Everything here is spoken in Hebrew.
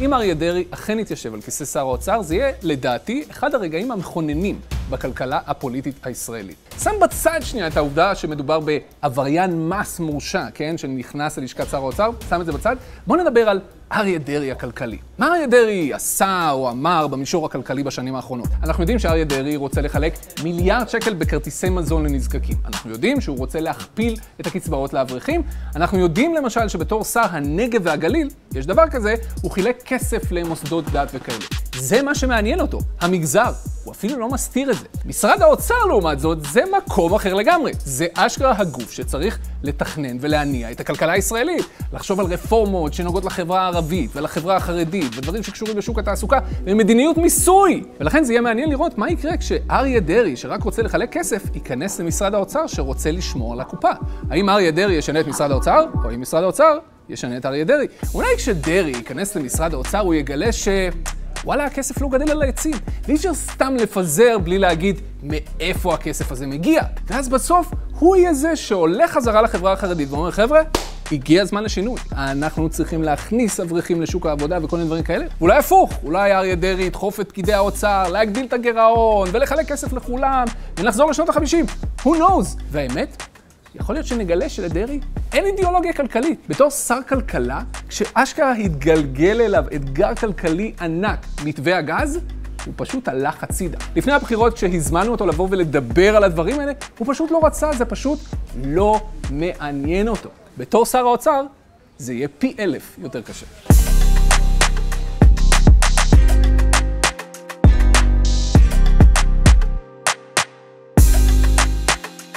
אם אריה דרעי אכן יתיישב על כיסא שר האוצר, זה יהיה, לדעתי, אחד הרגעים המכוננים בכלכלה הפוליטית הישראלית. שם בצד שנייה את העובדה שמדובר בעבריין מס מורשע, כן, שנכנס ללשכת שר האוצר, שם את זה בצד. בואו נדבר על אריה דרעי הכלכלי. מה אריה דרעי עשה או אמר במישור הכלכלי בשנים האחרונות? אנחנו יודעים שאריה דרעי רוצה לחלק מיליארד שקל בכרטיסי מזון לנזקקים. אנחנו יודעים שהוא רוצה להכפיל את הקצבאות לאברכים. אנחנו יודעים למשל שבתור שר הנגב והגליל, יש דבר כזה, הוא חילק כסף למוסדות דת וכאלה. זה מה שמעניין אותו, המגזר. הוא אפילו לא מסתיר את זה. משרד האוצר, לעומת זאת, זה מקום אחר לגמרי. זה אשכרה הגוף שצריך לתכנן ולהניע את הכלכלה הישראלית. לחשוב על רפורמות שנוגעות לחברה הערבית ולחברה החרדית, ודברים שקשורים לשוק התעסוקה ומדיניות מיסוי. ולכן זה יהיה מעניין לראות מה יקרה כשאריה דרעי, שרק רוצה לחלק כסף, ייכנס למשרד האוצר שרוצה לשמור על הקופה. האם אריה דרעי ישנה את משרד האוצר, או האם משרד האוצר ישנה את אריה דרעי? אולי כשדרעי ייכנס למשרד האוצר הוא יגלה וואלה, הכסף לא גדל על העצים. ואי אפשר סתם לפזר בלי להגיד מאיפה הכסף הזה מגיע. ואז בסוף הוא יהיה זה שהולך חזרה לחברה החרדית ואומר, חבר'ה, הגיע הזמן לשינוי. אנחנו צריכים להכניס אברכים לשוק העבודה וכל מיני דברים כאלה. אולי הפוך, אולי אריה דרעי ידחוף את פקידי האוצר, להגדיל את הגירעון ולחלק כסף לכולם ונחזור לשנות ה-50. Who knows? והאמת, יכול להיות שנגלה שלדרעי אין אידיאולוגיה כלכלית. בתור שר כלכלה, כשאשכרה התגלגל אליו אתגר כלכלי ענק, מתווה הגז, הוא פשוט הלך הצידה. לפני הבחירות, כשהזמנו אותו לבוא ולדבר על הדברים האלה, הוא פשוט לא רצה, זה פשוט לא מעניין אותו. בתור שר האוצר, זה יהיה פי 1000 יותר קשה.